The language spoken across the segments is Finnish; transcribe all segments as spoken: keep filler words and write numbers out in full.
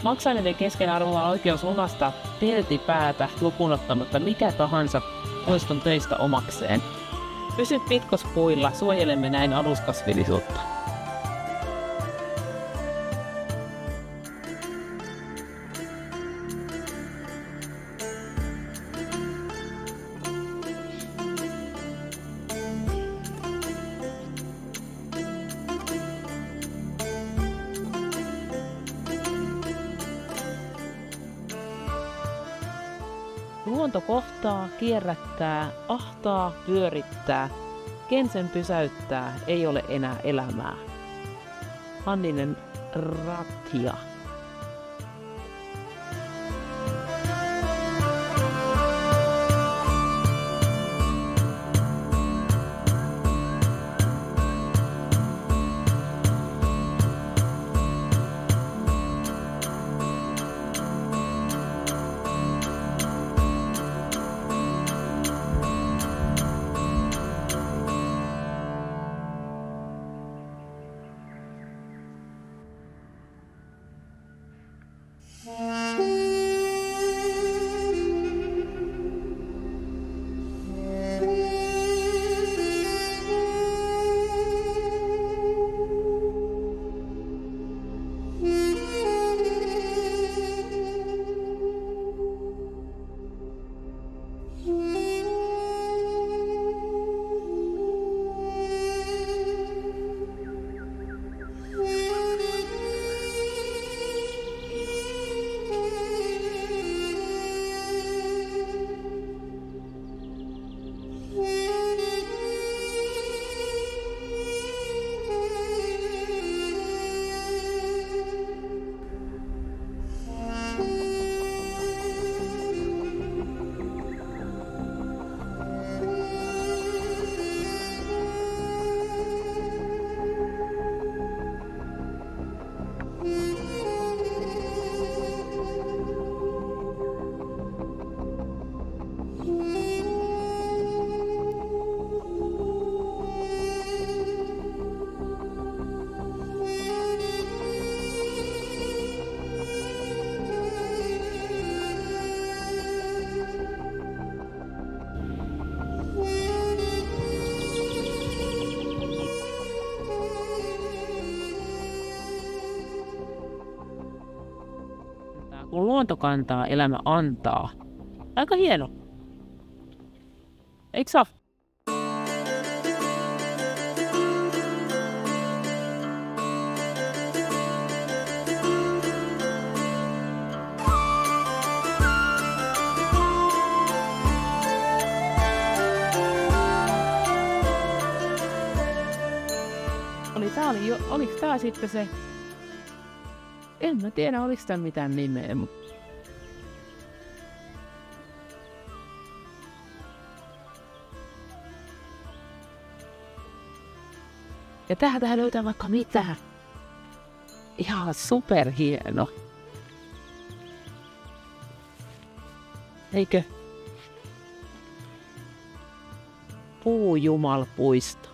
Maksaneiden kesken arvolla on oikeus lunastaa peltipäätä lukuun ottamatta mikä tahansa toiston töistä omakseen. Pysy pitkospuilla, suojelemme näin aluskasvillisuutta. Luonto kohtaa, kierrättää, ahtaa, pyörittää. Ken sen pysäyttää, ei ole enää elämää. Hanninen Ratia. Kun luonto kantaa, elämä antaa. Aika hieno. Eikö saa? Oli tää oli jo, oliko tää sitten se? En mä tiedä, oliko tää mitään nimeä, mutta... Ja tähän tähän löytää vaikka mitä. Ihan superhieno. Eikö? Puujumalpuisto.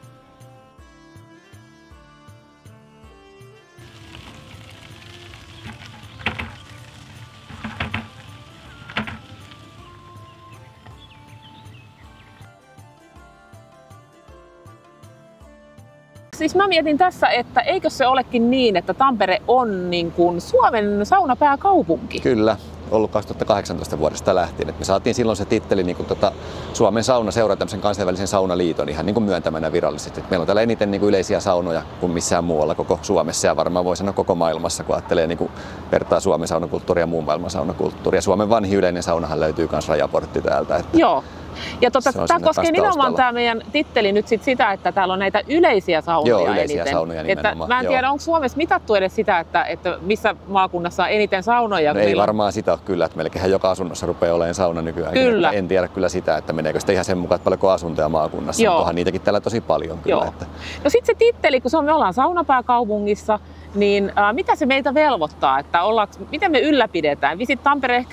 Siis mä mietin tässä, että eikö se olekin niin, että Tampere on niin kuin Suomen saunapääkaupunki? Kyllä, ollut kaksituhattakahdeksantoista vuodesta lähtien. Et me saatiin silloin se titteli niin kuin tota Suomen saunaseura, tämmöisen kansainvälisen saunaliiton ihan niin kuin myöntämänä virallisesti. Et meillä on täällä eniten niin kuin yleisiä saunoja kuin missään muualla koko Suomessa ja varmaan voi sanoa koko maailmassa, kun ajattelee niin kuin vertaa Suomen saunakulttuuria ja muun maailman saunakulttuuria. Suomen vanhin yleinen saunahan löytyy myös rajaportti täältä. Että joo. Ja tota, tämä koskee nimenomaan tämä meidän titteli nyt sit sitä, että täällä on näitä yleisiä saunoja. Joo, yleisiä eniten. saunoja nimenomaan. Että mä en tiedä, onko Suomessa mitattu edes sitä, että, että missä maakunnassa on eniten saunoja? No ei varmaan sitä ole kyllä, että melkein joka asunnossa rupeaa olemaan sauna nykyään. Kyllä. En tiedä kyllä sitä, että meneekö sitä ihan sen mukaan, että paljonko asuntoja maakunnassa. Joo. Onhan niitäkin täällä tosi paljon kyllä. Että... No sitten se titteli, kun se on, me ollaan saunapääkaupungissa, niin äh, mitä se meitä velvoittaa, että ollaanko, miten me ylläpidetään? Visit Tampere ehkä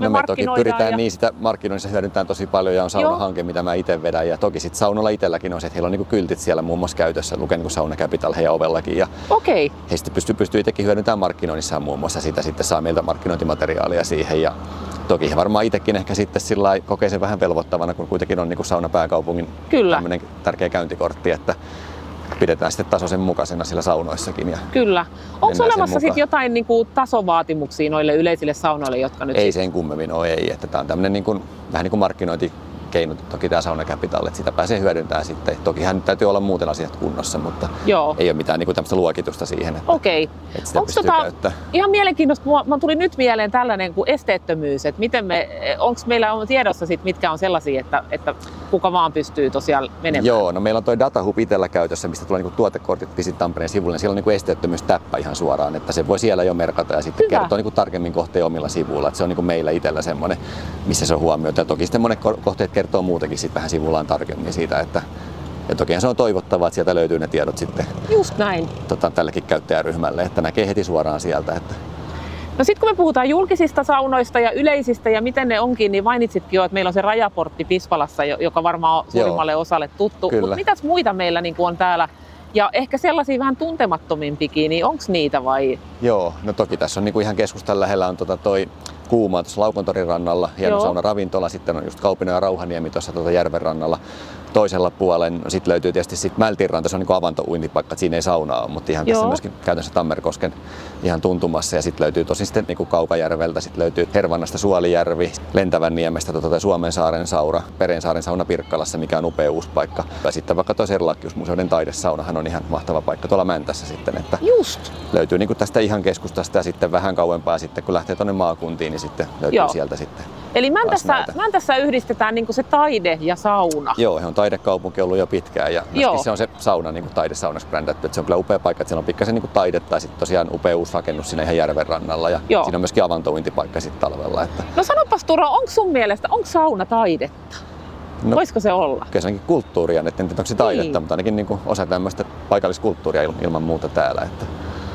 me no me toki pyritään ja... niin sitä markkinoinnissa hyödyntämään tosi paljon ja on saunahanke, mitä mä itse vedän. Ja toki sitten saunalla itselläkin on se, että heillä on niinku kyltit siellä muun muassa käytössä, lukee niinku Sauna Capital heidän ovellakin. Ja okay. he sitten pystyy, pystyy itsekin hyödyntämään markkinoinnissaan muun muassa sitä, sitten saa meiltä markkinointimateriaalia siihen. Ja toki he varmaan itsekin ehkä sitten sillä kokee sen vähän velvoittavana, kun kuitenkin on niinku saunapääkaupungin tämmöinen tärkeä käyntikortti, että pidetään sitten tasoisen mukaisena sillä saunoissakin. Ja kyllä. Onko olemassa sitten jotain niin kuin tasovaatimuksia noille yleisille saunoille, jotka nyt... Ei sit... sen kummemmin ole, ei. Että tämä on tämmöinen niin kuin, vähän niin kuin markkinointikeino, toki tämä Sauna Capital, että sitä pääsee hyödyntämään sitten. Tokihan nyt täytyy olla muuten asiat kunnossa, mutta Joo. ei ole mitään niin kuin tämmöistä luokitusta siihen, että, Okei. että sitä Onko pystyy tota, käyttämään. Ihan mielenkiintoista, mä tuli nyt mieleen tällainen kuin esteettömyys, että miten me, onko meillä on tiedossa sit, mitkä on sellaisia, että, että kuka vaan pystyy tosiaan menemään? Joo, no meillä on toi DataHub itsellä käytössä, mistä tulee niinku tuotekortit Visit Tampereen sivulle, niin siellä on niinku esteettömyystäppä ihan suoraan, että se voi siellä jo merkata ja sitten Hyvä. kertoa niinku tarkemmin kohteen omilla sivuilla, että se on niinku meillä itsellä semmoinen, missä se on huomioitu. Ja toki sitten monet kohteet kertoo muutenkin sit vähän sivullaan tarkemmin siitä, että ja toki se on toivottavaa, että sieltä löytyy ne tiedot sitten Just näin. Tota, tällekin käyttäjäryhmälle, että näkee heti suoraan sieltä. Että No sitten kun me puhutaan julkisista saunoista ja yleisistä ja miten ne onkin, niin mainitsitkin jo, että meillä on se rajaportti Pispalassa, joka varmaan on suurimmalle osalle tuttu. Mutta mitäs muita meillä niin on täällä? Ja ehkä sellaisia vähän tuntemattomimpikin, niin onko niitä vai? Joo, no toki tässä on niin kuin ihan keskustan lähellä on tota toi Kuuma tuossa Laukontorin rannalla, hieno saunaravintola, sitten on just Kaupino ja Rauhaniemi tuossa tuota järven rannalla. Toisella puolen no sitten löytyy tietysti sit Mältinranta, se on niin avantouintipaikka, että siinä ei saunaa ole, mutta ihan Joo. tässä myöskin käytännössä Tammerkosken ihan tuntumassa. Ja sitten löytyy tosi sitten niin Kaukajärveltä, sitten löytyy Hervannasta Suolijärvi, Lentävänniemestä tuota, Suomensaaren saura, Perensaaren sauna Pirkkalassa, mikä on upea uusi paikka. Ja sitten vaikka tuo Serlachius-museoiden taidesaunahan on ihan mahtava paikka tuolla Mäntässä sitten. Että Just. Löytyy niin tästä ihan keskustasta ja sitten vähän kauempaa sitten, kun lähtee tuonne maakuntiin, niin sitten löytyy Joo. sieltä sitten. Eli Mäntässä, Mäntässä yhdistetään niin se taide ja sauna. Joo, he on taidekaupunki ollut jo pitkään ja se on se sauna niin taidesaunaksi brändätty. Se on kyllä upea paikka, että siellä on pikkasen niin taidetta ja sitten tosiaan upea uusi rakennus siinä ihan järven rannalla ja Joo. siinä on myöskin avantouintipaikka sitten talvella. Että... No sanopas Turo, onko sun mielestä, onko sauna taidetta? No, voisiko se olla? Kyllä se onkin kulttuuria, en tiedä onko se taidetta, niin. mutta ainakin niin kuin osa tämmöistä paikalliskulttuuria ilman muuta täällä. Että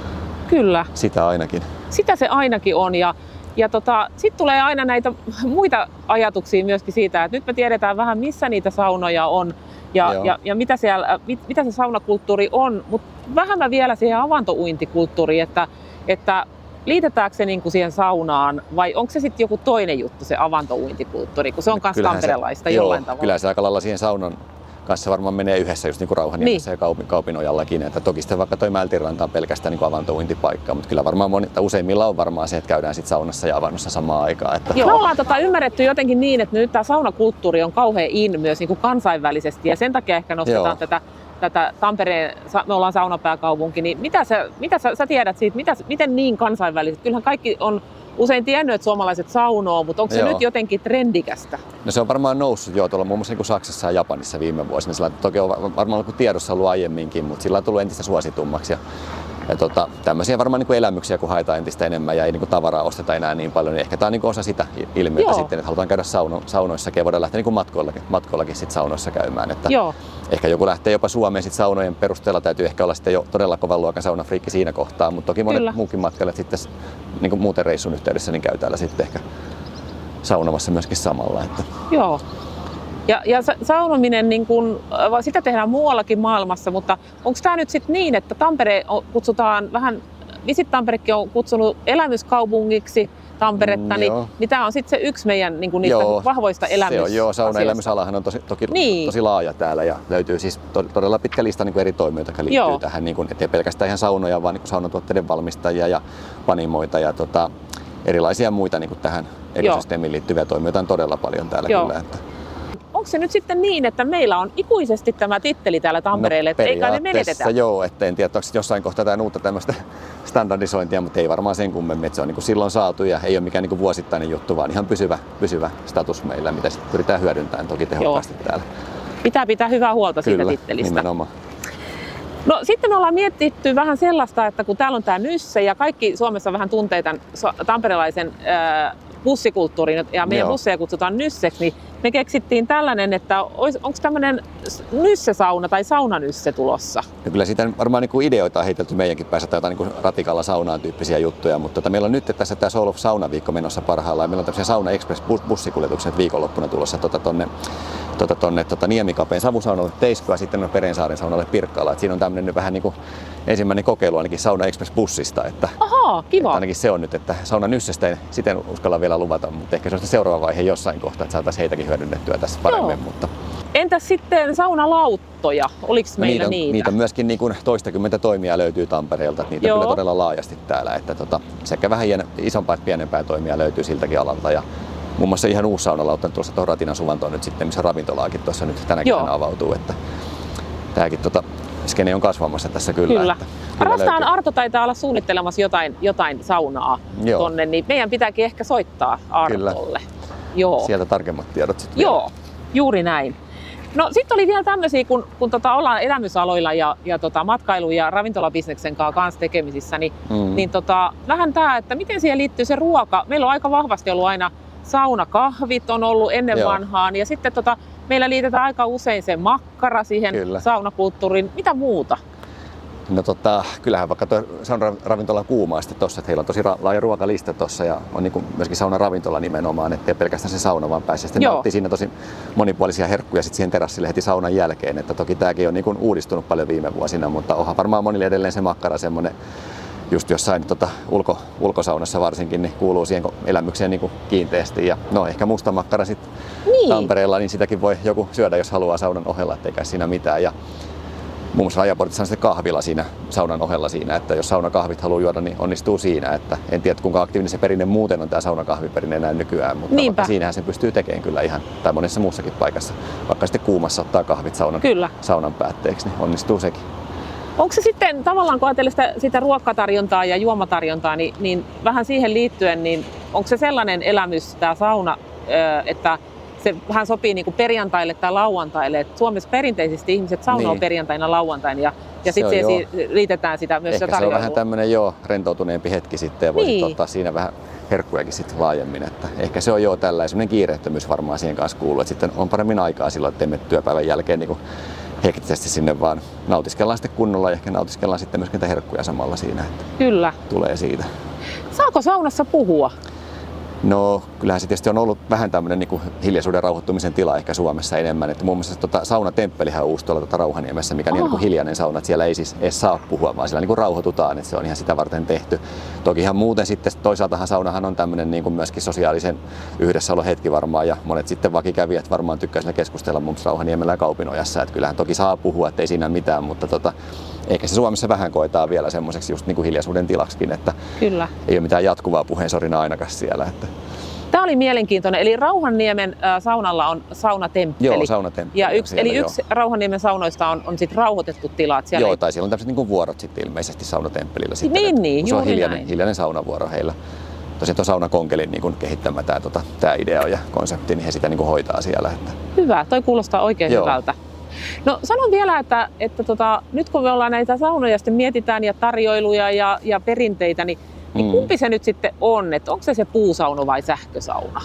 kyllä. Sitä ainakin. Sitä se ainakin on. Ja Ja tota, sitten tulee aina näitä muita ajatuksia myöskin siitä, että nyt me tiedetään vähän missä niitä saunoja on ja, ja, ja mitä, siellä, mit, mitä se saunakulttuuri on, mutta vähän mä vielä siihen avantouintikulttuuriin, että, että liitetäänkö se niinku siihen saunaan vai onko se sitten joku toinen juttu se avantouintikulttuuri, kun se on myös tamperelaista jollain joo, tavalla. Kyllä se aika lailla siihen saunan kanssa varmaan menee yhdessä just niin kuin Rauhaniemessä niin. ja Kaupinojallakin. Että toki sitten vaikka toi Mältinranta on pelkästään niin kuin avantouintipaikka, mutta kyllä varmaan moni, useimmilla on varmaan se, että käydään sit saunassa ja avannossa samaan aikaan. Että... Joo, me ollaan tota ymmärretty jotenkin niin, että nyt tämä saunakulttuuri on kauhean in myös niin kuin kansainvälisesti ja sen takia ehkä nostetaan Joo. tätä tätä Tampereen, me ollaan saunapääkaupunki, niin mitä sä, mitä sä, sä tiedät siitä, mitä, miten niin kansainvälisesti? Kyllähän kaikki on usein tiennyt, että suomalaiset saunoo, mutta onko se Joo. nyt jotenkin trendikästä? No se on varmaan noussut jo tuolla muun muassa niin kuin Saksassa ja Japanissa viime vuosina. Sillä toki on varmaan ollut tiedossa ollut aiemminkin, mutta sillä on tullut entistä suositummaksi. Ja, ja tota, tämmöisiä varmaan niin kuin elämyksiä, kun haetaan entistä enemmän ja ei niin kuin tavaraa osteta enää niin paljon, niin ehkä tämä on niin kuin osa sitä ilmiötä Joo. sitten, että halutaan käydä sauno, saunoissakin ja voidaan lähteä niin kuin matkoillakin, matkoillakin sit saunoissa käymään. Että Joo. ehkä joku lähtee jopa Suomeen sit saunojen perusteella, täytyy ehkä olla sitten jo todella kovan luokan saunafriikki siinä kohtaa, mutta toki monet Kyllä. muukin matkailijat sitten niin kuin muuten reissun yhteydessä niin käy täällä sitten ehkä saunomassa myöskin samalla. Että. Joo. Ja, ja saunominen, niin kun, sitä tehdään muuallakin maailmassa, mutta onko tämä nyt sitten niin, että Tampere kutsutaan vähän, Visit Tamperekin on kutsunut elämyskaupungiksi Tamperetta, mm, niin, niin tämä on sitten se yksi meidän niin niistä joo, vahvoista elämysasioista. Joo, saunaelämysalahan on tosi, toki, niin. tosi laaja täällä ja löytyy siis todella pitkä lista niin eri toimijoita, jotka liittyy joo. tähän, niin kuin, ettei pelkästään ihan saunoja, vaan niin saunatuotteiden valmistajia ja panimoita ja tota, erilaisia muita niin tähän ekosysteemiin liittyviä toimijoita on todella paljon täällä joo. kyllä. Että. Onko se nyt sitten niin, että meillä on ikuisesti tämä titteli täällä Tampereelle, no, että eikä ne menetetä? Joo, että en tiedä, onko jossain kohtaa jotain uutta tämmöistä standardisointia, mutta ei varmaan sen kummemmin, että se on niin kuin silloin saatu ja ei ole mikään niin kuin vuosittainen juttu, vaan ihan pysyvä, pysyvä status meillä, mitä sitten pyritään hyödyntämään toki tehokkaasti joo. täällä. Pitää pitää hyvää huolta Kyllä, siitä tittelistä. Nimenomaan. No sitten me ollaan mietitty vähän sellaista, että kun täällä on tämä Nysse ja kaikki Suomessa vähän tuntee tämän tamperelaisen äh, bussikulttuurin ja meidän Joo. busseja kutsutaan Nysseksi, niin me keksittiin tällainen, että onko tämmöinen nyssesauna tai saunanysse tulossa? No kyllä siitä varmaan niin kuin ideoita on heitelty meidänkin päässä, tai jotain niin kuin ratikalla saunaan tyyppisiä juttuja, mutta tota, meillä on nyt tässä tämä Soul of Sauna-viikko menossa parhaillaan. Meillä on tämmöisiä Sauna Express-bussikuljetukset viikonloppuna tulossa tota, tonne, tota, tonne tota, Niemikapeen savusaunalle Teiskoa ja sitten Perensaaren saunalle Pirkkaalla. Et siinä on tämmöinen vähän niin kuin ensimmäinen kokeilu ainakin Sauna Express-bussista. Että, Ahaa, kiva. Että ainakin se on nyt, että sauna nyssestä ei siten uskalla vielä luvata, mutta ehkä se on seuraava vaihe jossain kohtaa, että saataisiin heitäkin hyödynnettyä tässä paremmin. Mutta... Entäs sitten saunalauttoja? Oliko meillä niitä? niitä? Niitä myöskin niin kuin toistakymmentä toimijaa löytyy Tampereelta, että niitä Joo. kyllä todella laajasti täällä. Että tota, sekä vähän isompaa että pienempää toimijaa löytyy siltäkin alalta. Ja muun muassa ihan uusi saunalautta tuossa tuohon Ratinan Suvantoon nyt sitten, missä ravintolaakin tuossa nyt tänä kesänä avautuu. Että tämäkin tota, skene on kasvamassa tässä kyllä. Kyllä. Että, kyllä Rastaan löytyy. Arto taitaa olla suunnittelemassa jotain, jotain saunaa Joo. tonne, niin meidän pitääkin ehkä soittaa Artolle. Joo. Sieltä tarkemmat tiedot sitten. Joo, vielä. juuri näin. No sitten oli vielä tämmöisiä, kun, kun tota, ollaan elämysaloilla ja, ja tota, matkailu- ja ravintolabisneksen kanssa tekemisissä, niin, mm. niin tota, vähän tämä, että miten siihen liittyy se ruoka. Meillä on aika vahvasti ollut aina saunakahvit on ollut ennen Joo. vanhaan ja sitten tota, meillä liitetään aika usein se makkara siihen Kyllä. saunakulttuuriin. Mitä muuta? No tota, kyllähän vaikka tuo saunaravintola kuumaa sitten tossa, että heillä on tosi laaja ruokalista tossa ja on niin kuin myöskin saunaravintola nimenomaan, ettei pelkästään se sauna vaan pääse. Sitten nauttii siinä tosi monipuolisia herkkuja sitten siihen terassille heti saunan jälkeen, että toki tämäkin on niin kuin uudistunut paljon viime vuosina, mutta onhan varmaan monille edelleen se makkara semmoinen, just jossain tota, ulko, ulkosaunassa varsinkin, niin kuuluu siihen elämykseen niin kuin kiinteästi. Ja no ehkä musta makkara sitten niin. Tampereella, niin sitäkin voi joku syödä, jos haluaa saunan ohella, ettei kai siinä mitään. Ja muun muassa Rajaportissa on sitten kahvila siinä saunan ohella siinä, että jos saunakahvit haluaa juoda, niin onnistuu siinä. Että en tiedä, kuinka aktiivinen se perinne muuten on tämä saunakahviperinne enää nykyään, mutta siinähän se pystyy tekemään kyllä ihan, tai monessa muussakin paikassa. Vaikka sitten kuumassa ottaa kahvit saunan, saunan päätteeksi, niin onnistuu sekin. Onko se sitten tavallaan, kun ajatellaan sitä, sitä ruokatarjontaa ja juomatarjontaa, niin, niin vähän siihen liittyen, niin onko se sellainen elämys, tämä sauna, että se vähän sopii niin kuin perjantaille tai lauantaille? Et Suomessa perinteisesti ihmiset saunoo niin. perjantaina lauantaina ja, ja sitten liitetään sitä myös Ehkä se tarjoilua. Se on vähän tämmöinen jo rentoutuneempi hetki sitten ja voisi niin. ottaa siinä vähän herkkujakin sitten laajemmin. Että ehkä se on jo tällainen semmoinen kiireettömyys varmaan siihen kanssa kuuluu, että sitten on paremmin aikaa silloin, että teemme työpäivän jälkeen niin kuin hektisesti sinne vaan nautiskellaan sitten kunnolla ja ehkä nautiskellaan sitten myöskin niitä herkkuja samalla siinä, että Kyllä. tulee siitä. Saako saunassa puhua? No kyllähän se tietysti on ollut vähän tämmöinen niin kuin hiljaisuuden rauhoittumisen tila ehkä Suomessa enemmän. Että muun muassa tota, saunatemppelihän on uusi tuolla tota Rauhaniemessä, mikä on niin kuin hiljainen sauna. Että siellä ei siis edes saa puhua, vaan siellä niin kuin rauhoitutaan. Että se on ihan sitä varten tehty. Toki ihan muuten sitten toisaaltahan saunahan on tämmöinen niin kuin myöskin sosiaalisen yhdessäolon hetki varmaan. Ja monet sitten vakikävijät varmaan tykkää siinä keskustella muun muassa Rauhaniemellä ja Kaupinojassa. Että kyllähän toki saa puhua, että ei siinä mitään, mutta tota, ehkä se Suomessa vähän koetaan vielä semmoiseksi just niin kuin hiljaisuuden tilaksikin, että Kyllä. ei ole mitään jatkuvaa puheensorina ainakaan siellä. Että Tämä oli mielenkiintoinen. Eli Rauhanniemen äh, saunalla on saunatemppeli. Joo, saunatemppeli. Ja yksi, siellä, eli yksi joo. Rauhanniemen saunoista on, on sit rauhoitettu tila. Siellä joo, ei... tai siellä on tämmöiset niin vuorot sitten ilmeisesti saunatemppelillä. Sitten, niin, niin, se on hiljainen, näin. hiljainen saunavuoro heillä. Tosiaan tuon saunakonkelin niin kehittämä tämä tota, idea ja konsepti, niin he sitä niin hoitaa siellä. Että Hyvä, toi kuulostaa oikein joo. hyvältä. No sanon vielä, että, että tota, nyt kun me ollaan näitä saunoja sitten mietitään ja tarjoiluja ja, ja perinteitä, niin, niin mm. kumpi se nyt sitten on? Että onko se se puusauna vai sähkösauna?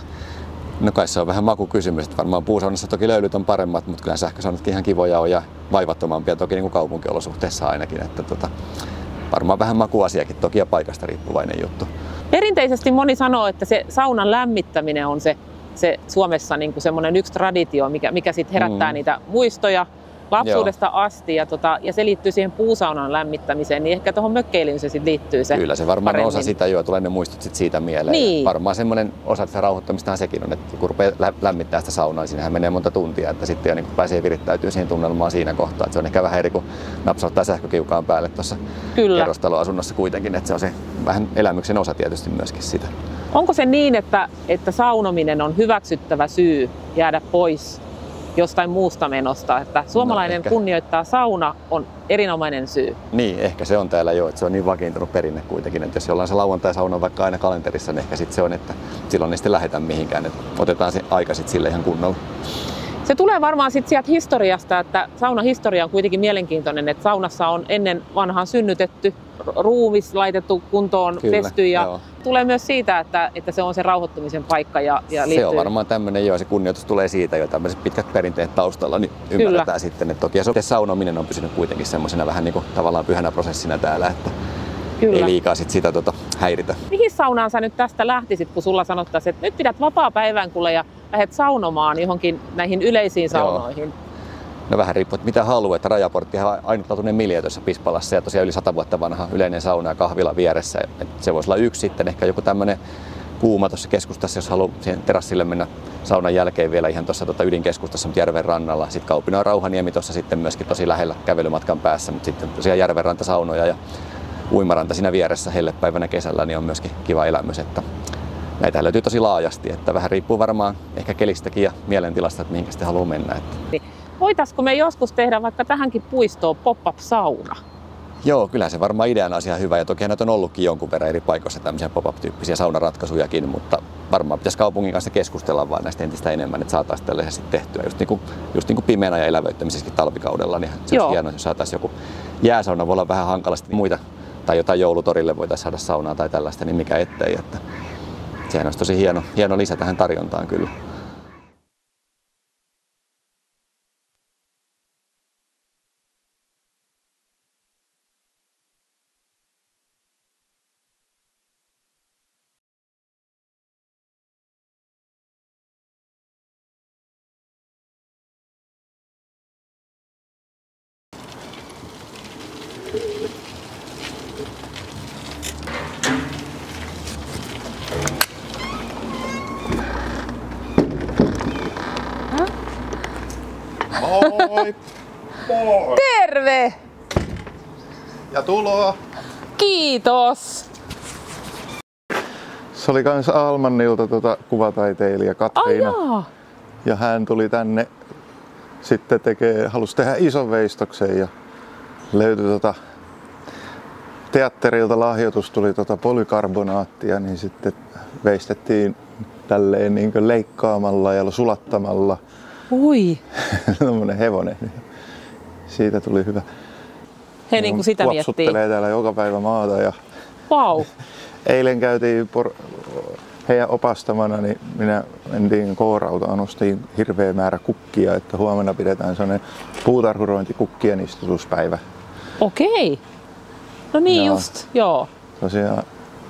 No kai se on vähän makukysymys. Että varmaan puusaunassa toki löylyt on paremmat, mutta kyllä sähkösaunatkin ihan kivoja on ja vaivattomampia toki niin kuin kaupunkiolosuhteissa ainakin. Että tota, varmaan vähän makuasiakin toki ja paikasta riippuvainen juttu. Perinteisesti moni sanoo, että se saunan lämmittäminen on se, se Suomessa niin kuin semmoinen yksi traditio, mikä, mikä sitten herättää mm. niitä muistoja lapsuudesta Joo. asti ja, tota, ja se liittyy siihen puusaunan lämmittämiseen, niin ehkä tuohon mökkeilyyn se sitten liittyy se Kyllä se varmaan paremmin. osa sitä jo, tulee ne muistot sit siitä mieleen. Niin. Varmaan semmoinen osa sitä rauhoittamistahan sekin on, että kun rupeaa lämmittää sitä saunaa, niin siinähän menee monta tuntia, että sitten jo niin pääsee virittäytyy siihen tunnelmaan siinä kohtaa. Että se on ehkä vähän eri kuin napsauttaa sähkökiukaan päälle tuossa kerrostaloasunnossa kuitenkin, että se on se vähän elämyksen osa tietysti myöskin sitä. Onko se niin, että, että saunominen on hyväksyttävä syy jäädä pois jostain muusta menosta, että suomalainen no, kunnioittaa sauna on erinomainen syy. Niin, ehkä se on täällä jo, että se on niin vakiintunut perinne kuitenkin, että jos jollain se lauantai-sauna on vaikka aina kalenterissa, niin ehkä sitten se on, että silloin ei sitten lähdetä mihinkään, että otetaan se aika sitten sille ihan kunnolla. Se tulee varmaan sit sieltä historiasta, että saunahistoria on kuitenkin mielenkiintoinen, että saunassa on ennen vanhaan synnytetty, ruumis laitettu kuntoon, Kyllä, pesty ja joo. tulee myös siitä, että, että se on se rauhoittumisen paikka. Ja, ja liittyy... Se on varmaan tämmöinen, joo, se kunnioitus tulee siitä jo, tämmöiset pitkät perinteet taustalla, niin ymmärretään Kyllä. sitten, että toki se saunominen on pysynyt kuitenkin semmoisena vähän niin kuin tavallaan pyhänä prosessina täällä, että Kyllä. ei liikaa sit sitä tota, häiritä. Mihin saunaan sä nyt tästä lähtisit, kun sulla sanottaisiin, että nyt pidät vapaa-päivän kuule ja lähdet saunomaan johonkin näihin yleisiin saunoihin? Joo. No vähän riippuu, että mitä haluaa, että Rajaportti on ainutlaatuinen miljöö tuossa Pispalassa ja tosiaan yli sata vuotta vanha yleinen sauna ja kahvila vieressä. Et se voisi olla yksi sitten, ehkä joku tämmöinen kuuma tuossa keskustassa, jos haluaa siihen terassille mennä saunan jälkeen vielä ihan tuossa tota ydinkeskustassa, mutta järven rannalla. Sitten Kaupina on Rauhaniemi tuossa sitten myöskin tosi lähellä kävelymatkan päässä, mutta sitten tosiaan järvenrantasaunoja ja uimaranta siinä vieressä hellepäivänä kesällä niin on myöskin kiva elämys. Että näitä löytyy tosi laajasti, että vähän riippuu varmaan ehkä kelistäkin ja mielentilasta, että mihinkä sitten haluaa mennä. Että voitaisiko me joskus tehdä vaikka tähänkin puistoon pop-up-sauna? Joo, kyllä se varmaan ideana on ihan hyvä ja toki näitä on ollutkin jonkun verran eri paikoissa tämmöisiä pop-up-tyyppisiä saunaratkaisujakin, mutta varmaan pitäisi kaupungin kanssa keskustella vaan näistä entistä enemmän, että saataisiin tällaisia sitten tehtyä just niin kuin, just niin kuin pimeänä ja elävöittämisessäkin talvikaudella, niin se olisi hienoa, jos saataisiin joku jääsauna, voi olla vähän hankalasti muita tai jotain joulutorille voitaisiin saada saunaa tai tällaista, niin mikä ettei, että sehän olisi tosi hieno, hieno lisä tähän tarjontaan kyllä. Moi! Moi! Terve! Ja tuloa! Kiitos! Se oli kans Almannilta tota, kuvataiteilija Katriina. Oh, ja hän tuli tänne sitten tekee, halusi tehdä ison veistoksen ja löytyi tota, teatterilta lahjoitus tuli tota polykarbonaattia, niin sitten veistettiin tälleen niin kuin leikkaamalla ja sulattamalla. Ui! Tommonen hevonen. Siitä tuli hyvä. He niin kuin sitä miettii. Kuopsuttelee täällä joka päivä maata. Ja wow. Eilen käytiin por- heidän opastamana, niin minä mentiin K-rautaan, ostin hirveä määrä kukkia, että huomenna pidetään sellainen puutarhurointikukkien istutuspäivä. Okei. No niin ja just, joo. Tosiaan.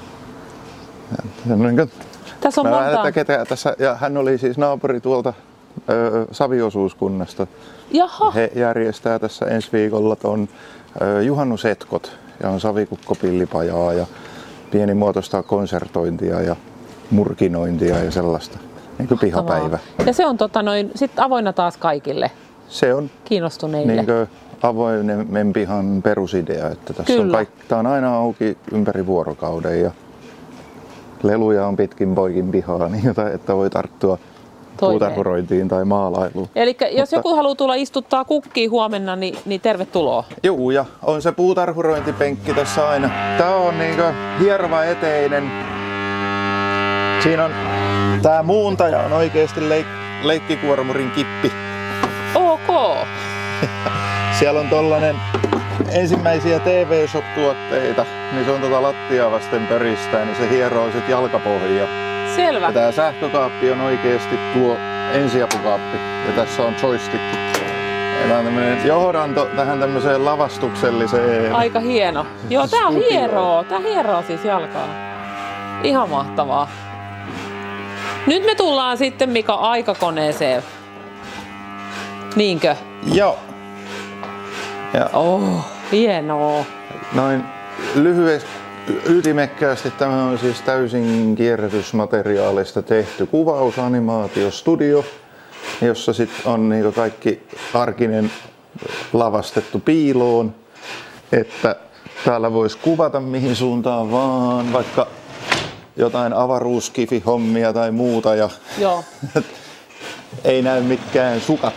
Tässä on monta. Ketä, tässä, ja hän oli siis naapuri tuolta ö, saviosuuskunnasta. Jaha. He järjestää tässä ensi viikolla ton ö, juhannusetkot ja on savikukkopillipajaa ja pienimuotoista konsertointia ja murkinointia ja sellaista. Niin kuin pihapäivä. Ja se on tota noin, sit avoinna taas kaikille se on kiinnostuneille. Niin kuin avoimen pihan perusidea, että tässä on, kaikki, tää on aina auki ympäri vuorokauden ja leluja on pitkin poikin pihaa, niin jota, että voi tarttua puutarhurointiin tai maalailuun. Eli jos Mutta, joku haluaa tulla istuttaa kukkiin huomenna, niin, niin tervetuloa. Juu, ja on se puutarhurointipenkki tässä aina. Tää on niinku hierova eteinen. Siinä on tää muuntaja on oikeesti leik- leikkikuormurin kippi. Ok. Siellä on tollanen ensimmäisiä T V Shop-tuotteita, niin se on tota lattiaa vasten pöristää, niin se hieroo sit jalkapohjia. Selvä. Ja tää sähkökaappi on oikeesti tuo ensiapukaappi ja tässä on joystick. Ja tää on tämmönen johdanto tähän tämmöiseen lavastukselliseen. Aika hieno. Joo, tää on hieroo. Tää hieroo siis jalkaa. Ihan mahtavaa. Nyt me tullaan sitten Mika aikakoneeseen. Niinkö? Joo. Ja oh, hienoa. Noin lyhyesti, ytimekkäästi tämä on siis täysin kierrätysmateriaalista tehty kuvausanimaatiostudio, jossa sit on niinku kaikki arkinen lavastettu piiloon, että täällä voisi kuvata mihin suuntaan vaan, vaikka jotain avaruuskifi-hommia tai muuta ja joo. ei näy mitkään sukat.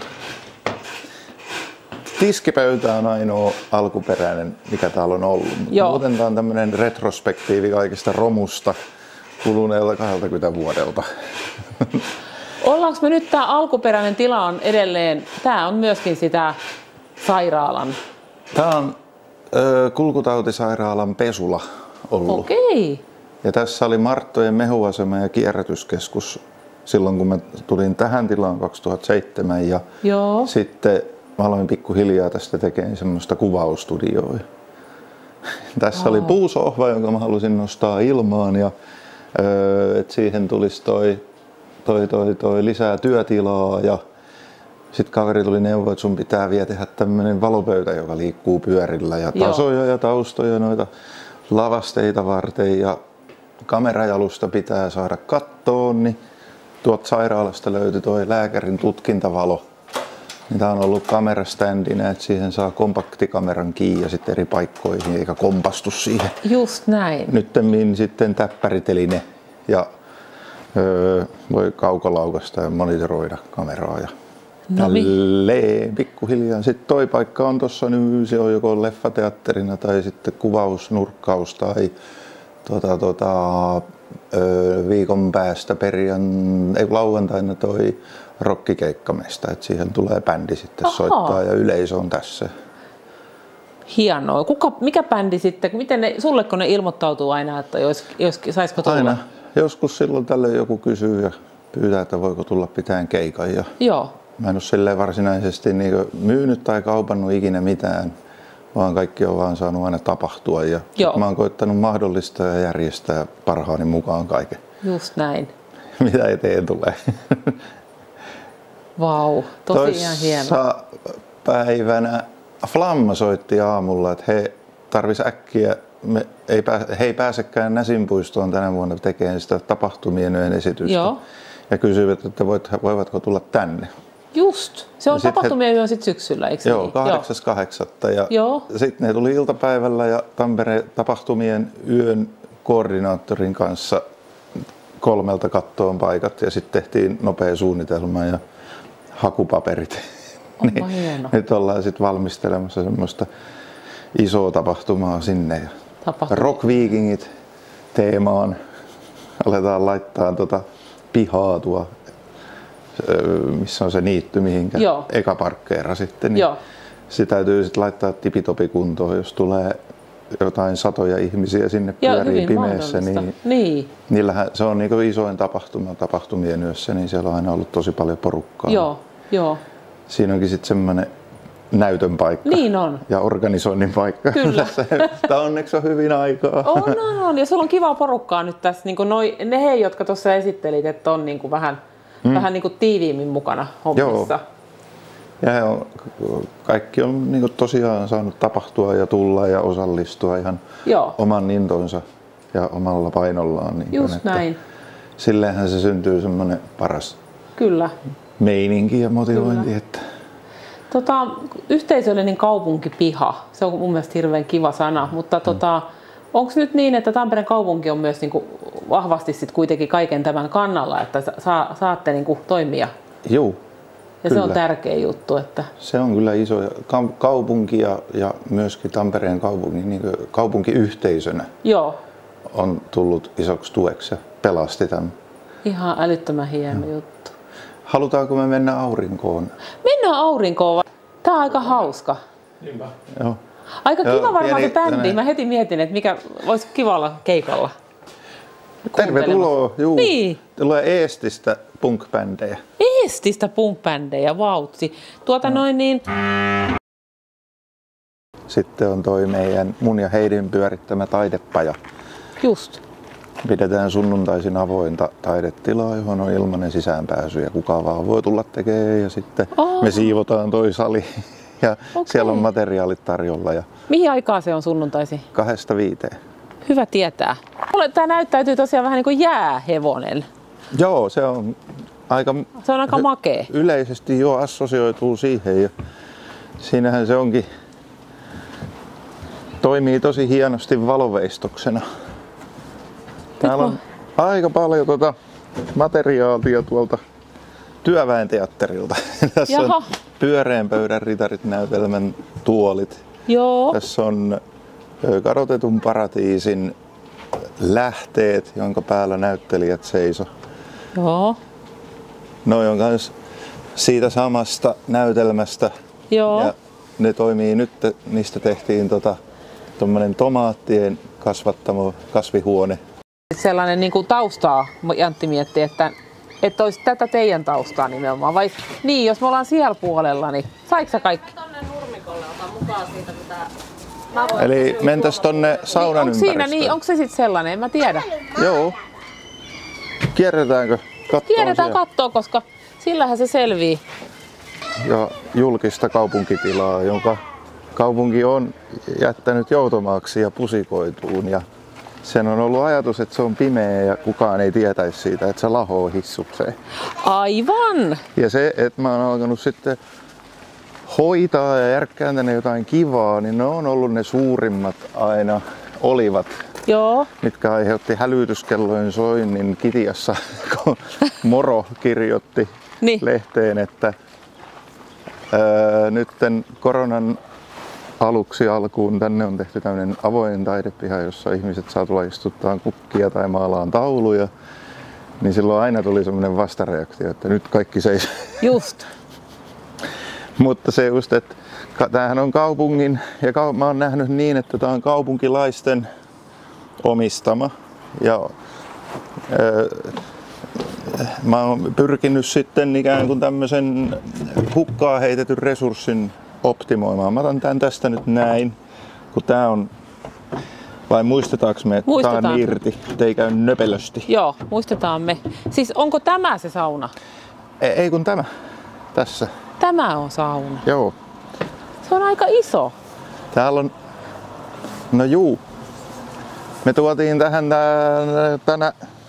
Tiskipöytä on ainoa alkuperäinen, mikä täällä on ollut. Muuten tää on tämmönen retrospektiivi kaikista romusta kuluneelta kaksikymmentä vuodelta. Ollaanko me nyt, tämä alkuperäinen tila on edelleen, tämä on myöskin sitä sairaalan? Tämä on ö, kulkutautisairaalan pesula ollut. Okei. Ja tässä oli Marttojen mehuasema ja kierrätyskeskus silloin, kun mä tulin tähän tilaan kaksituhattaseitsemän. Ja Joo. sitten mä aloin pikkuhiljaa tästä tekemään semmoista kuvaustudioa. Tässä oh. oli puusohva, jonka mä halusin nostaa ilmaan, ja öö, että siihen tulisi toi, toi, toi, toi lisää työtilaa. Ja sitten kaveri tuli neuvoa, että sun pitää vielä tehdä tämmöinen valopöytä, joka liikkuu pyörillä, ja tasoja Joo. ja taustoja noita lavasteita varten, ja kamerajalusta pitää saada kattoon, niin tuolta sairaalasta löytyi toi lääkärin tutkintavalo. Tämä on ollut kameraständinä, että siihen saa kompaktikameran kiinni ja sitten eri paikkoihin, eikä kompastu siihen. Just näin. Nyttemmin sitten täppäriteline ja öö, voi kaukolaukasta ja monitoroida kameraa. Ja no tälleen pikkuhiljaa. Sitten toi paikka on tuossa nyt, se on joko leffateatterina tai sitten kuvausnurkkaus tai tota, tota, öö, viikon päästä perjan, ei lauantaina toi rokkikeikkamesta, että siihen tulee bändi sitten Aha. soittaa ja yleisö on tässä. Hienoa. Kuka, mikä bändi sitten, miten ne, sulleko ne ilmoittautuu aina, että jos, jos saisiko tulla? Aina. Joskus silloin tällöin joku kysyy ja pyytää, että voiko tulla pitämään keikan. Ja Joo. Mä en ole silleen varsinaisesti niin myynyt tai kaupannut ikinä mitään, vaan kaikki on vaan saanut aina tapahtua. Ja mä oon koittanut mahdollistaa ja järjestää parhaani mukaan kaiken. Just näin. Mitä eteen tulee. Vau, tosiaan hieno. Toissa päivänä Flamma soitti aamulla, että he tarvis äkkiä, me ei pääse, he ei pääsekään Näsinpuistoon tänä vuonna tekemään sitä tapahtumien yön esitystä. Joo. Ja kysyivät, että voit, voivatko tulla tänne. Just, se on tapahtumien yön sitten syksyllä, eikö Joo, kahdeksas kahdeksatta. Ja sitten ne tuli iltapäivällä ja Tampereen tapahtumien yön koordinaattorin kanssa kolmelta kattoon paikat ja sitten tehtiin nopea suunnitelma ja hakupaperit. Onpa hieno. Nyt ollaan sitten valmistelemassa semmoista isoa tapahtumaa sinne. Rock Vikingit teemaan. Aletaan laittaa tota pihaa tuo, missä on se niitty, mihinkä Joo. eka parkkeera sitten. Niin se täytyy sitten laittaa tipitopi kuntoon, jos tulee jotain satoja ihmisiä sinne pyörii pimeässä, niin, niin niillähän se on niinku isoin tapahtuma tapahtumien yössä, niin siellä on aina ollut tosi paljon porukkaa. Joo, joo. Siinä onkin sitten semmoinen näytön paikka niin on. ja organisoinnin paikka. Kyllä. Tämä onneksi on hyvin aikaa. On, on, on. Ja sulla on kivaa porukkaa nyt tässä. Niin kuin noi, ne he, jotka tuossa esittelit, että on niin kuin vähän, mm. vähän niin kuin tiiviimmin mukana hommissa. Joo. Ja on, kaikki on niin kuin tosiaan saanut tapahtua ja tulla ja osallistua ihan Joo. oman intonsa ja omalla painollaan. Niin Just kuin, näin. Silleenhän se syntyy semmoinen paras Kyllä. meininki ja motivointi. Kyllä. Että Tota, yhteisöllinen kaupunkipiha, se on mun mielestä hirveän kiva sana, mutta mm. tota, onko nyt niin, että Tampereen kaupunki on myös niinku vahvasti sit kuitenkin kaiken tämän kannalla, että sa- saatte niinku toimia? Joo. Ja kyllä. Se on tärkeä juttu. Että se on kyllä iso. Kaupunki ja, ja myöskin Tampereen kaupunki, niin kaupunkiyhteisönä Joo. on tullut isoksi tueksi ja pelasti tämän. Ihan älyttömän hieno no. juttu. Halutaanko me mennä aurinkoon? Mennään aurinkoon. Tämä on aika hauska. Niinpä. Joo. Aika kiva Joo, varmaan se bändi. Mä heti mietin, että mikä voisi kiva olla keikalla. Tervetuloa. Juu. Niin. Tulee Eestistä punk-bändejä. Eestistä punk-bändejä, vautsi. Tuota noin niin... Sitten on toi meidän mun ja Heidin pyörittämä taidepaja. Just. Pidetään sunnuntaisin avointa taidetilaa, johon on ilmainen sisäänpääsy ja kuka vaan voi tulla tekemään. Ja sitten oh. me siivotaan toi sali ja okay. siellä on materiaalit tarjolla. Ja mihin aikaa se on sunnuntaisin? Kahdesta viiteen. Hyvä tietää. Mulle tää näyttäytyy tosiaan vähän niin kuin jäähevonen. Joo, se on aika, se on aika makea. Yleisesti jo assosioituu siihen ja siinähän se onkin, toimii tosi hienosti valoveistoksena. Täällä on aika paljon tuota materiaalia tuolta Työväenteatterilta. Tässä Jaha. on pyöreän pöydän ritarit näytelmän tuolit. Joo. Tässä on Kadotetun paratiisin lähteet, jonka päällä näyttelijät seiso. Joo. Noi on kans siitä samasta näytelmästä. Joo. Ja ne toimii nyt, niistä tehtiin tota, tommonen tomaattien kasvattamo kasvihuone. Sellainen niin kuin taustaa, Jantti mietti, että että olisi tätä teidän taustaa nimenomaan. Vai niin, jos me ollaan siellä puolella, niin saiko sä kaikki? Tonne nurmikolle otan mukaan siitä, mitä Eli mentäis tonne saunan niin, siinä, niin, onko se sitten sellainen? En mä tiedä. Joo. Kierretäänkö? Kierretään kattoa, koska sillähän se selvii. Ja julkista kaupunkitilaa, jonka kaupunki on jättänyt joutomaaksi ja pusikoituun. Ja sen on ollut ajatus, että se on pimeä ja kukaan ei tietäisi siitä, että se lahoo hissukseen. Aivan! Ja se, että mä oon alkanut sitten hoitaa ja järkkää tänne jotain kivaa, niin ne on ollut ne suurimmat aina olivat. Joo. Mitkä aiheutti hälytyskellojen soinnin Kitiassa, kun Moro kirjoitti niin. lehteen, että ää, nytten koronan aluksi alkuun tänne on tehty tämmöinen avoin taidepiha, jossa ihmiset saa tulla istuttaa kukkia tai maalaan tauluja. Niin silloin aina tuli semmoinen vastareaktio, että nyt kaikki seis. Just. Mutta se just, että tämähän on kaupungin, ja kau- mä oon nähnyt niin, että tämä on kaupunkilaisten omistama. Ja äh, mä oon pyrkinyt sitten ikään kuin tämmöisen hukkaan heitetyn resurssin optimoimaan. Mä otan tän tästä nyt näin, kun tää on, vai muistetaanko me, että tää on irti, ettei käy nöpelösti. Joo, muistetaan me. Siis onko tämä se sauna? Ei, ei kun tämä, tässä. Tämä on sauna? Joo. Se on aika iso. Täällä on, no juu. Me tuotiin tähän tänä,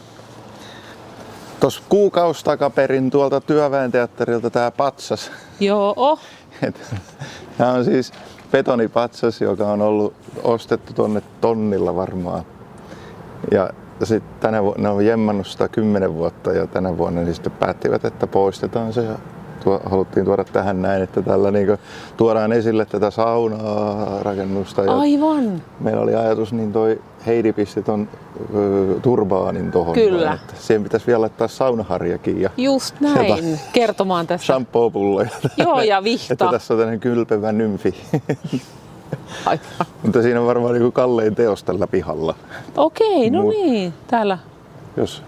tuossa kuukausi takaperin tuolta Työväenteatterilta tää patsas. Joo. Tämä on siis betonipatsas, joka on ollut ostettu tonne tonnilla varmaan. Ja sitten tänä vuonna ne on jemmannut sitä kymmenen vuotta ja tänä vuonna niin sitten päättivät, että poistetaan se. Ja tuo, haluttiin tuoda tähän näin, että tällä niinku tuodaan esille tätä saunaa rakennusta. Ja aivan. Meillä oli ajatus, niin toi Heidi pisti ton ö, turbaanin tohon. Kyllä. Että siihen pitäisi vielä laittaa saunaharjakin. Ja just näin, kertomaan tästä. Shampoo-pulloja. Joo, ja vihta. Että tässä on tämmöinen kylpevä nymfi. Aivan. Mutta siinä on varmaan niin kallein teos tällä pihalla. Okei, no Mut, niin, täällä. Jos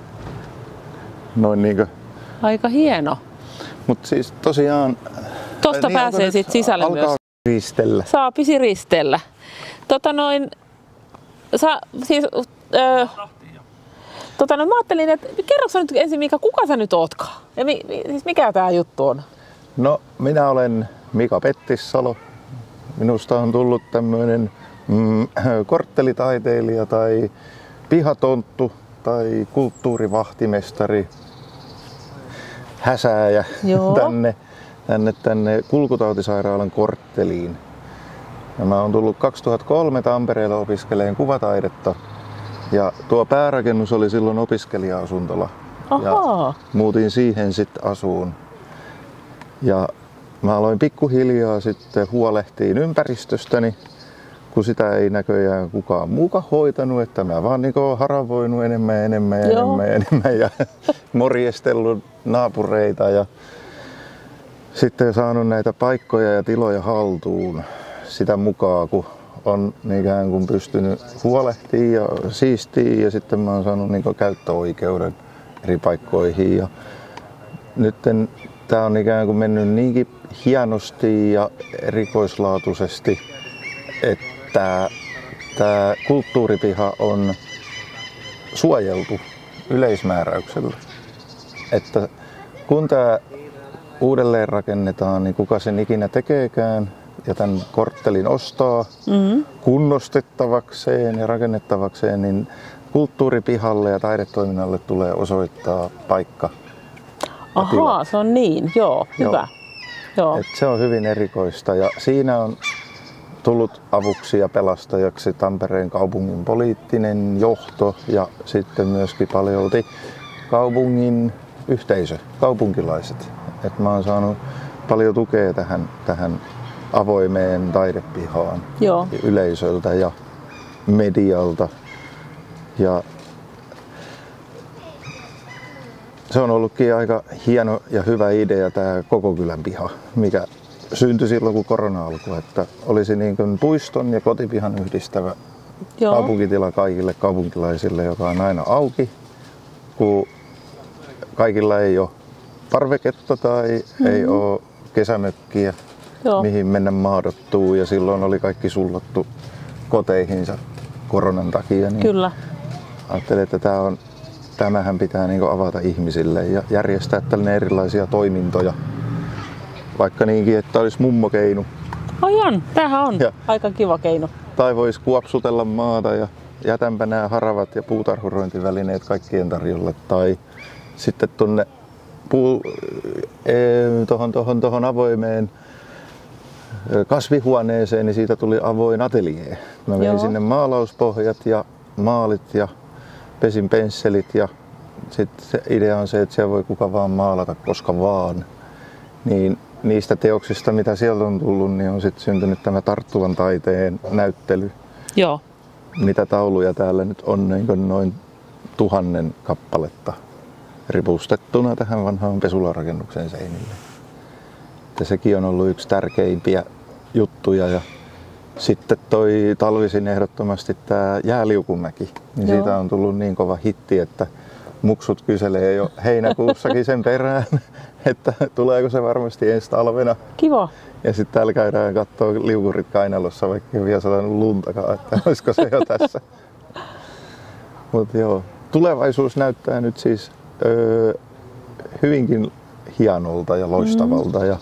noin niinkö. Aika hieno. Mutta siis tosiaan. Tosta niin pääsee sitten sisälle alkaa myös. Ristellä. Saa pisi ristellä. Tota noin, sä, siis, öö, tota noin, mä ajattelin, että kerro sä nyt ensin Mika, kuka sä nyt ootkaan? Ja mi, siis mikä tää juttu on? No, minä olen Mika Pettissalo. Minusta on tullut tämmöinen mm, korttelitaiteilija tai pihatonttu tai kulttuurivahtimestari, häsääjä tänne, tänne, tänne kulkutautisairaalan kortteliin. Ja mä oon tullut kaksituhattakolme Tampereella opiskeleen kuvataidetta ja tuo päärakennus oli silloin opiskelija-asuntola. Ja muutin siihen sitten asuun. Ja mä aloin pikkuhiljaa sitten huolehtiin ympäristöstäni, kun sitä ei näköjään kukaan muuka hoitanut, että mä vaan niin oon haravoinut enemmän ja enemmän ja enemmän ja enemmän ja morjestellut naapureita ja sitten saanut näitä paikkoja ja tiloja haltuun sitä mukaan, kun on ikään kuin pystynyt huolehtimaan ja siistiä ja sitten mä oon saanut niin käyttöoikeuden eri paikkoihin. Ja nytten tää on ikään kuin mennyt niinkin hienosti ja erikoislaatuisesti, että tämä kulttuuripiha on suojeltu yleismääräyksellä. Että kun tämä uudelleen rakennetaan, niin kuka sen ikinä tekeekään ja tämän korttelin ostaa mm-hmm. kunnostettavakseen ja rakennettavakseen, niin kulttuuripihalle ja taidetoiminnalle tulee osoittaa paikka. Ahaa, se on niin, joo, hyvä. Joo. Et se on hyvin erikoista ja siinä on tullut avuksi ja pelastajaksi Tampereen kaupungin poliittinen johto ja sitten myöskin paljolti kaupungin yhteisö, kaupunkilaiset. Et mä oon saanut paljon tukea tähän, tähän avoimeen taidepihaan Joo. yleisöltä ja medialta. Ja se on ollutkin aika hieno ja hyvä idea tämä koko kylän piha, mikä syntyi silloin kun korona alkoi, että olisi niin kuin puiston ja kotipihan yhdistävä Joo. kaupunkitila kaikille kaupunkilaisille, joka on aina auki, kun kaikilla ei ole parveketta tai mm-hmm. ei ole kesämökkiä, Joo. mihin mennä maadottuu, ja silloin oli kaikki sullottu koteihinsa koronan takia. Niin Kyllä. Ajattelin, että tämä on, tämähän pitää niin kuin avata ihmisille ja järjestää tällainen erilaisia toimintoja. Vaikka niinkin, että olisi mummokeinu. Aivan, tämähän on ja, aika kiva keino. Tai voisi kuopsutella maata ja jätänpä nämä haravat ja puutarhurointivälineet kaikkien tarjolla. Tai sitten tuonne puu, tohon, tohon, tohon avoimeen kasvihuoneeseen, niin siitä tuli avoin atelier. Mä vein Joo. sinne maalauspohjat ja maalit ja pesin pensselit, ja sitten se idea on se, että siellä voi kuka vaan maalata koska vaan. Niin niistä teoksista, mitä sieltä on tullut, niin on sitten syntynyt tämä tarttuvan taiteen näyttely. Joo. Mitä tauluja täällä nyt on, niin noin tuhannen kappaletta ripustettuna tähän vanhaan pesularakennuksen seinille. Ja sekin on ollut yksi tärkeimpiä juttuja. Ja sitten toi talvisin ehdottomasti tämä Jääliukumäki, niin Joo. siitä on tullut niin kova hitti, että muksut kyselee jo heinäkuussakin sen perään, että tuleeko se varmasti ensi talvena. Kiva. Ja sitten täällä käydään kattoo liukurit kainalossa, vaikka ei vielä satanut luntakaan, että olisiko se jo tässä. Mut joo, tulevaisuus näyttää nyt siis öö, hyvinkin hienolta ja loistavalta. Mm. Ja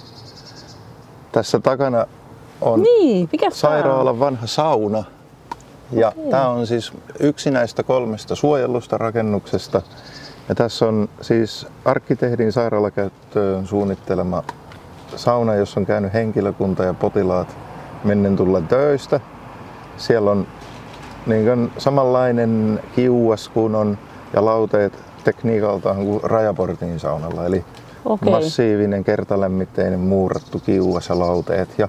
tässä takana on niin, sairaalan vanha sauna. Ja okay. Tämä on siis yksi näistä kolmesta suojellusta rakennuksesta. Ja tässä on siis arkkitehdin sairaalakäyttöön suunnittelema sauna, jossa on käynyt henkilökunta ja potilaat mennen tullen töistä. Siellä on niin kuin samanlainen kiuas kuin on ja lauteet tekniikaltaan kuin Rajaportin saunalla. Eli okay. massiivinen kertalämmitteinen muurattu kiuas ja lauteet. Ja,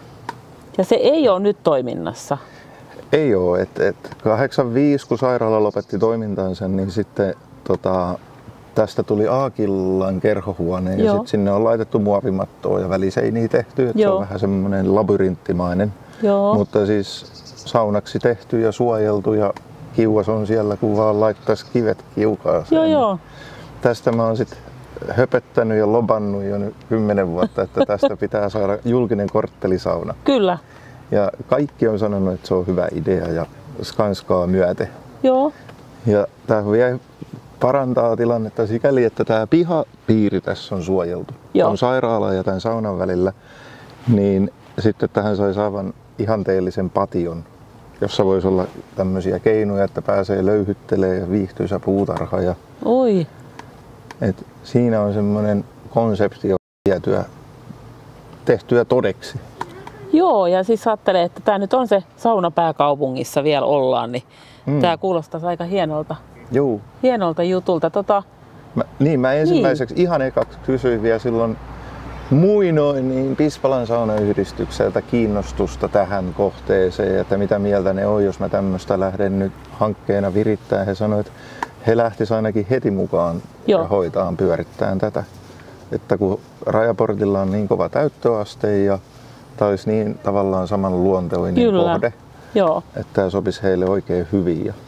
ja se ei ole nyt toiminnassa? Ei ole. Et, et kahdeksankymmentäviisi kun sairaala lopetti toimintansa, niin sitten tota, tästä tuli Aakillan kerhohuone ja sitten sinne on laitettu muovimattoa ja väliseiniä tehty. Se on vähän semmoinen labyrinttimainen, Joo. mutta siis saunaksi tehty ja suojeltu ja kiuas on siellä, kun vaan laittaisi kivet kiukaaseen. Joo, joo. Tästä mä oon sitten höpöttänyt ja lobannut jo nyt kymmenen vuotta, että tästä pitää saada julkinen korttelisauna. Kyllä. Ja kaikki on sanonut, että se on hyvä idea ja Skanskaa myöten. Joo. Ja tämä vielä parantaa tilannetta sikäli, että tämä pihapiiri tässä on suojeltu. Joo. On sairaala ja tämän saunan välillä. Niin sitten tähän saisi aivan ihanteellisen patjon, jossa voisi olla tämmöisiä keinoja, että pääsee löyhyttelemään ja viihtyisä puutarha. Ja Oi. Et siinä on semmoinen konsepti, joka on vietyä, tehtyä todeksi. Joo, ja siis ajattelee, että tämä nyt on se sauna pääkaupungissa vielä ollaan, niin mm. tämä kuulostaa aika hienolta, Joo. hienolta jutulta. Tota, mä, niin, mä ensimmäiseksi niin. ihan ekaksi kysyin vielä silloin muinoin niin Pispalan saunayhdistykseltä kiinnostusta tähän kohteeseen, että mitä mieltä ne on, jos mä tämmöistä lähden nyt hankkeena virittämään. He sanoivat, että he lähtisivät ainakin heti mukaan Joo. ja hoitaan pyörittämään tätä. Että kun Rajaportilla on niin kova täyttöaste ja tämä olisi niin tavallaan saman luonteinen Kyllä. kohde, Joo. että tämä sopisi heille oikein hyvin. Ja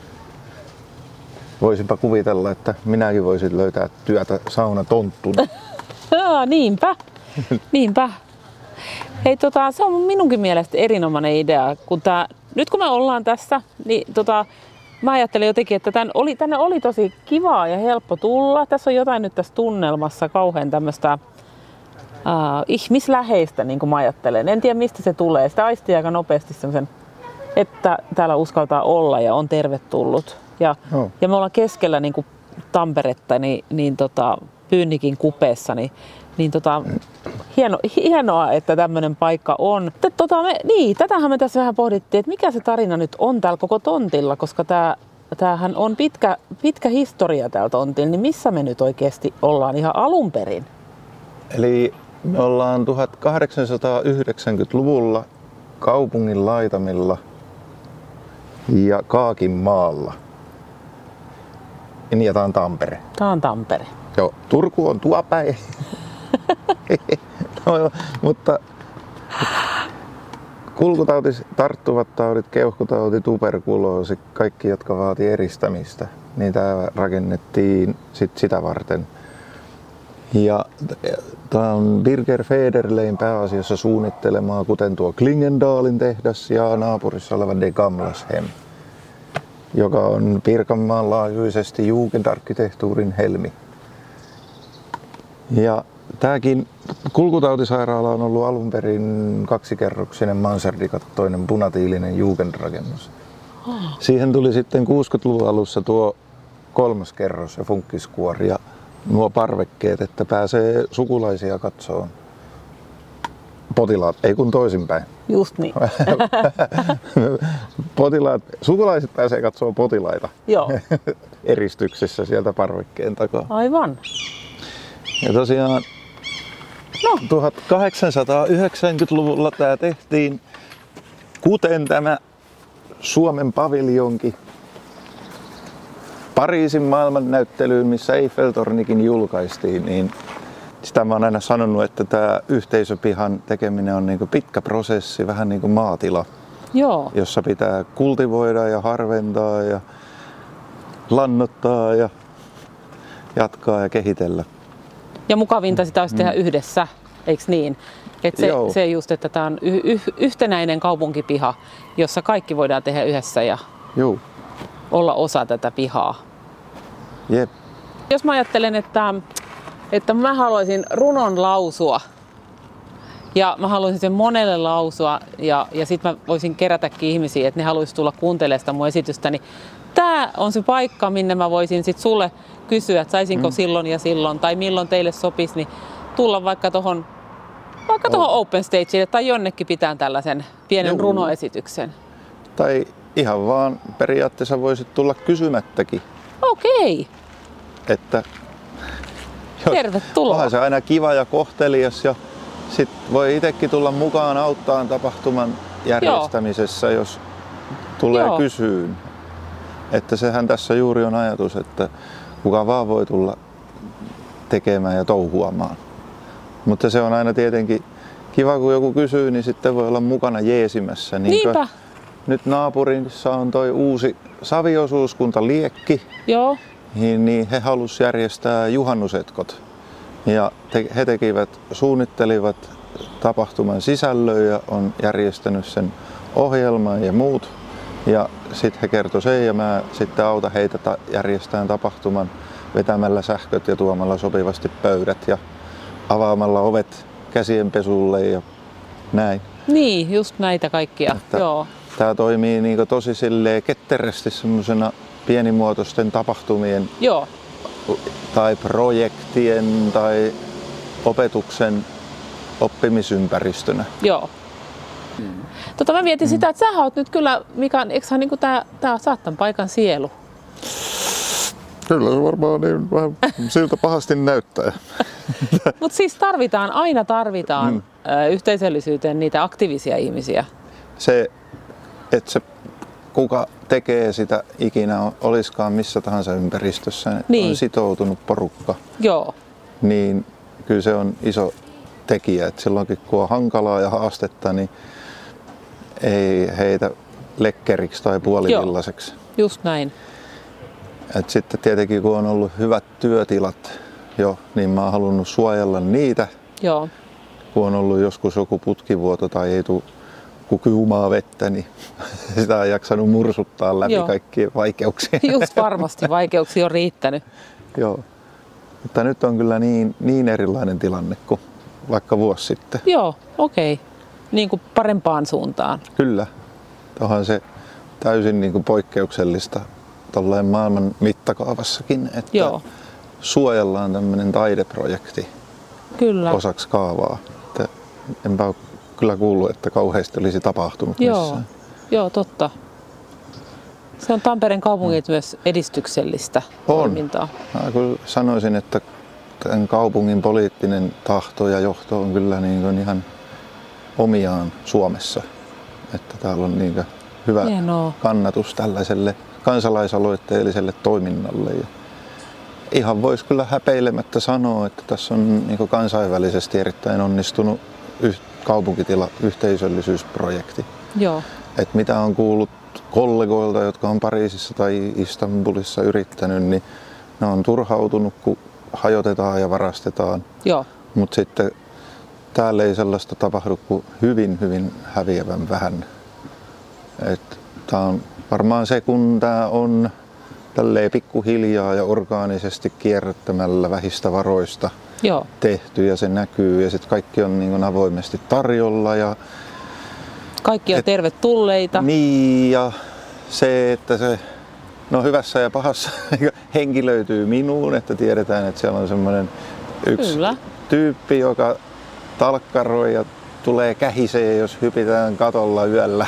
voisinpa kuvitella, että minäkin voisin löytää työtä saunatonttuna. Niinpä, niinpä. Hei, tota, se on minunkin mielestä erinomainen idea. Kun tää, nyt kun me ollaan tässä, niin tota, mä ajattelen jotenkin, että tänne oli, tänne oli tosi kivaa ja helppo tulla. Tässä on jotain nyt tässä tunnelmassa kauhean tämmöistä Uh, ihmisläheistä, niin kuin mä ajattelen. En tiedä, mistä se tulee. Sitä aistii aika nopeasti semmoisen, että täällä uskaltaa olla ja on tervetullut. Ja, oh. ja me ollaan keskellä niin kuin Tamperetta, niin, niin tota, Pyynnikin kupeessa, niin, niin tota, hieno, hienoa, että tämmöinen paikka on. T- tota, me, niin, tätähän me tässä vähän pohdittiin, että mikä se tarina nyt on täällä koko tontilla, koska tää, tämähän on pitkä, pitkä historia täällä tontilla, niin missä me nyt oikeasti ollaan ihan alun perin? Eli me ollaan tuhatkahdeksansataayhdeksänkymmentäluvulla kaupungin laitamilla ja Kaakin maalla. Niin, ja tää on Tampere. Tää on Tampere. Joo, Turku on tuo päin. No, mutta kulkutautis, tarttuvat taudit, keuhkotauti, tuberkuloosi, kaikki jotka vaatii eristämistä, niin tämä rakennettiin sit sitä varten. Ja tämä on Birger Federlein pääasiassa suunnittelemaa, kuten tuo Klingendalin tehdas ja naapurissa oleva De Gamlashem, joka on Pirkanmaan laajuisesti Jugendarkkitehtuurin helmi. Ja tämäkin kulkutautisairaala on ollut alun perin kaksikerroksinen mansardikattoinen punatiilinen jugendrakennus. Siihen tuli sitten kuusikymmentäluvun alussa tuo kolmas kerros ja funkkiskuori ja nuo parvekkeet, että pääsee sukulaisia katsoon. Potilaat, ei kun toisinpäin. Just niin. Potilaat, sukulaiset pääsee katsomaan potilaita. Joo. Eristyksessä sieltä parvekkeen takaa. Aivan. Ja tosiaan no. tuhatkahdeksansataayhdeksänkymmentäluvulla tämä tehtiin, kuten tämä Suomen paviljonki Pariisin maailmannäyttelyyn, missä Eiffeltornikin julkaistiin, niin sitä mä oon aina sanonut, että tämä yhteisöpihan tekeminen on niin kuin pitkä prosessi, vähän niin kuin maatila, Joo. jossa pitää kultivoida ja harventaa ja lannottaa ja jatkaa ja kehitellä. Ja mukavinta sitä olisi mm. tehdä yhdessä, eikö niin? Et se, se just, että tämä on y- y- yhtenäinen kaupunkipiha, jossa kaikki voidaan tehdä yhdessä ja Joo. olla osa tätä pihaa. Jep. Jos mä ajattelen, että, että mä haluaisin runon lausua ja mä haluaisin sen monelle lausua ja, ja sitten mä voisin kerätäkin ihmisiä, että ne haluaisi tulla kuuntelemaan sitä mun esitystä, niin tää on se paikka, minne mä voisin sit sulle kysyä, että saisinko mm. silloin ja silloin tai milloin teille sopisi, niin tulla vaikka tuohon vaikka tuohon Open Stagelle tai jonnekin pitää tällaisen pienen Joo. runoesityksen. Tai ihan vaan periaatteessa voisit tulla kysymättäkin. Okei. Että tervetuloa. Onhan se aina kiva ja kohtelias ja sit voi itsekin tulla mukaan auttaa tapahtuman järjestämisessä, Joo. jos tulee Joo. kysyyn. Että sehän tässä juuri on ajatus, että kuka vaan voi tulla tekemään ja touhuamaan. Mutta se on aina tietenkin kiva, kun joku kysyy, niin sitten voi olla mukana jeesimässä. Niinpä. Nyt naapurissa on toi uusi saviosuuskunta Liekki. Joo. Niin, niin he halusivat järjestää juhannusetkot. Ja te, he tekivät, suunnittelivat tapahtuman sisällön ja on järjestänyt sen ohjelman ja muut. Ja sitten he kertoi sen ja mä sitten autan heitä ta- järjestämään tapahtuman vetämällä sähköt ja tuomalla sopivasti pöydät ja avaamalla ovet käsienpesulle ja näin. Niin, just näitä kaikkia. Joo. Tää toimii niinku tosi silleen ketterästi semmosena pienimuotoisten tapahtumien Joo. tai projektien tai opetuksen oppimisympäristönä. Joo. Mm. Tota mä mietin mm. sitä, että sä oot nyt kyllä, Mika, eikö sä niinku tää, tää saattan paikan sielu? Kyllä se varmaan niin vähän siltä pahasti näyttää. Mutta siis tarvitaan, aina tarvitaan mm. yhteisöllisyyteen niitä aktiivisia ihmisiä. Se, että se kuka tekee sitä ikinä olisikaan missä tahansa ympäristössä, niin. on sitoutunut porukka. Joo. Niin kyllä se on iso tekijä, että silloinkin kun on hankalaa ja haastetta, niin ei heitä lekkeriksi tai puolivillaiseksi. Just näin. Et sitten tietenkin kun on ollut hyvät työtilat jo, niin mä oon halunnut suojella niitä. Joo. Kun on ollut joskus joku putkivuoto tai ei tule kuumaa vettä, niin sitä on jaksanut mursuttaa läpi Joo. kaikkia vaikeuksia. Just varmasti, vaikeuksia on riittänyt. Joo. Mutta nyt on kyllä niin, niin erilainen tilanne kuin vaikka vuosi sitten. Joo, okei. Okay. Niin kuin parempaan suuntaan. Kyllä. Onhan se täysin niin kuin poikkeuksellista tolleen maailman mittakaavassakin, että Joo. suojellaan tämmöinen taideprojekti Kyllä. osaksi kaavaa. Että enpä ole kyllä kuullut, että kauheasti olisi tapahtunut Joo. missään. Joo, totta. Se on Tampereen kaupungin mm. myös edistyksellistä on. toimintaa. Mä kyllä sanoisin, että tämän kaupungin poliittinen tahto ja johto on kyllä niin kuin ihan omiaan Suomessa. Että täällä on niin kuin hyvä Hienoa. kannatus tällaiselle kansalaisaloitteelliselle toiminnalle. Ja ihan voisi kyllä häpeilemättä sanoa, että tässä on niin kansainvälisesti erittäin onnistunut yh- kaupunkitila yhteisöllisyysprojekti. Joo. Et mitä on kuullut kollegoilta, jotka on Pariisissa tai Istanbulissa yrittänyt, niin ne on turhautunut, kun hajotetaan ja varastetaan. Joo. Mutta sitten täällä ei sellaista tapahdu kuin hyvin, hyvin häviävän vähän. Tämä on varmaan se, kun tämä on tälleen pikkuhiljaa ja orgaanisesti kierrättämällä vähistä varoista Joo. tehty ja se näkyy ja sitten kaikki on niin kuin avoimesti tarjolla. Ja kaikki on et, tervetulleita. Niin, ja se, että se no hyvässä ja pahassa henki löytyy minuun, että tiedetään, että siellä on semmoinen yksi Kyllä. tyyppi, joka talkkaroi ja tulee kähisee, jos hypitään katolla yöllä.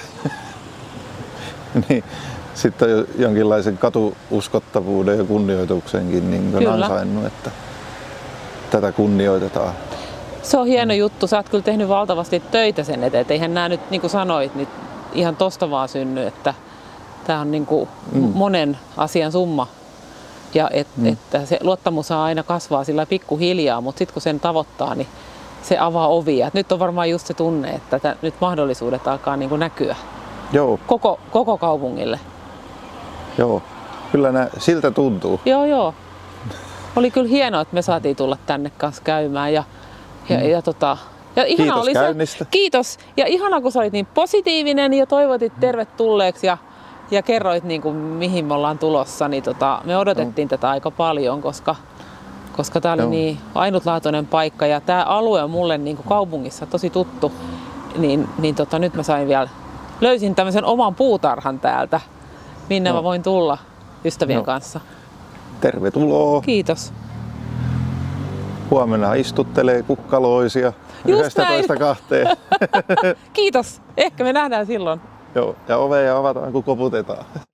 Niin, sitten on jonkinlaisen katuuskottavuuden ja kunnioituksenkin niin ansainnut, että tätä kunnioitetaan. Se on hieno juttu. Sä oot kyllä tehnyt valtavasti töitä sen eteen. Et eihän nämä nyt, niin kuin sanoit, niin ihan tosta vaan synny, että tämä on niin kuin mm. monen asian summa. Ja et, mm. että se luottamus aina kasvaa sillä pikkuhiljaa, mutta sitten kun sen tavoittaa, niin se avaa ovia. Et nyt on varmaan just se tunne, että tätä, nyt mahdollisuudet alkaa niin kuin näkyä Joo. Koko, koko kaupungille. Joo, kyllä nää, siltä tuntuu. Joo, joo. Oli kyllä hienoa, että me saatiin tulla tänne kanssa käymään. Ja, ja, mm. ja, tota, ja kiitos oli käynnistä. Se, kiitos. Ja ihanaa, kun sä olit niin positiivinen ja toivotit tervetulleeksi ja, ja kerroit, niin kuin, mihin me ollaan tulossa. Niin tota, me odotettiin no. tätä aika paljon, koska, koska tämä oli Joo. niin ainutlaatuinen paikka. Ja tämä alue on mulle niin kuin kaupungissa tosi tuttu. Niin, niin tota, nyt mä sain vielä, löysin tämmöisen oman puutarhan täältä, minne no. mä voin tulla ystävien no. kanssa. Tervetuloa. Kiitos. Huomenna istuttelee kukkaloisia yhdestätoista kahteen. Kiitos. Ehkä me nähdään silloin. Joo, ja oveja avataan kun koputetaan.